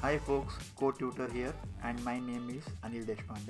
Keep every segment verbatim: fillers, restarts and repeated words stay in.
Hi folks, CodeTutor here and my name is Anil Deshpande.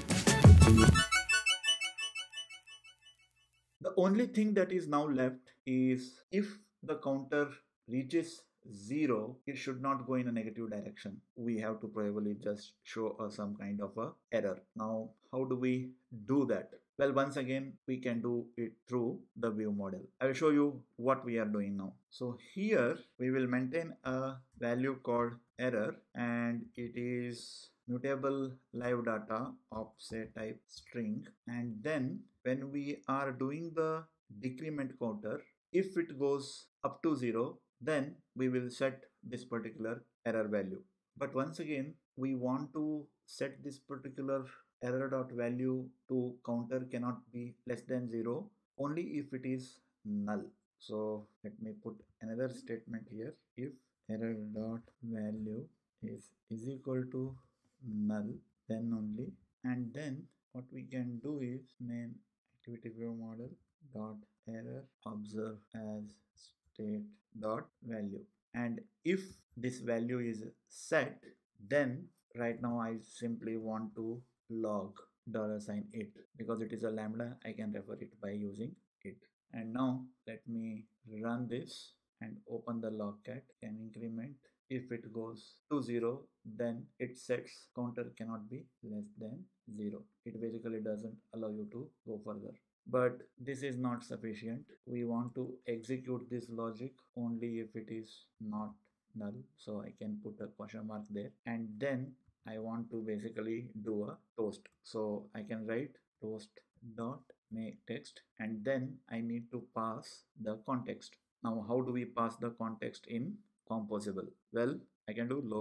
The only thing that is now left is if the counter reaches zero, it should not go in a negative direction. We have to probably just show uh, some kind of a error. Now, how do we do that? Well, once again, we can do it through the view model. I will show you what we are doing now. So here we will maintain a value called error, and it is mutable live data of say type string, and then when we are doing the decrement counter, if it goes up to zero, then we will set this particular error value. But once again, we want to set this particular error dot value to counter cannot be less than zero only if it is null. So let me put another statement here. If error dot value is is equal to null, then only, and then what we can do is main activity view model dot error observe as state dot value, and if this value is set, then right now I simply want to log dollar sign it, because it is a lambda. I can refer it by using it. And now let me run this and open the logcat and increment. If it goes to zero, then it sets counter cannot be less than zero. It basically doesn't allow you to go further. But this is not sufficient. We want to execute this logic only if it is not null. So I can put a question mark there, and then I want to basically do a toast. So I can write toast dot make text, and then I need to pass the context. Now, how do we pass the context in Composable? Well, I can do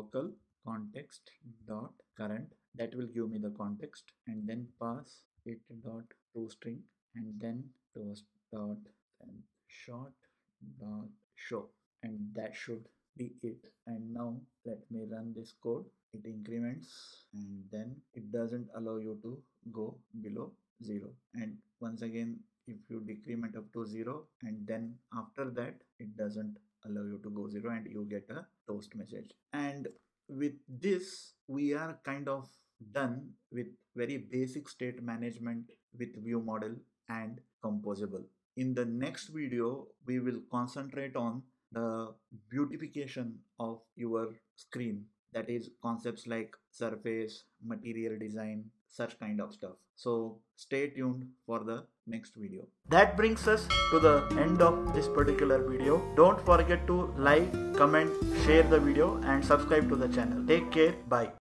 LocalContext.current. That will give me the context, and then pass it dot toString, and then toast dot and short dot show, and that should be it. And now let me run this code. It increments, and then it doesn't allow you to go below zero. And once again, if you decrement up to zero, and then after that it doesn't allow you to go zero, and you get a toast message. And with this, we are kind of done with very basic state management with view model and Composable. In the next video, we will concentrate on the beautification of your screen, that is concepts like surface, material design, such kind of stuff. So stay tuned for the next video. That brings us to the end of this particular video. Don't forget to like, comment, share the video and subscribe to the channel. Take care. Bye.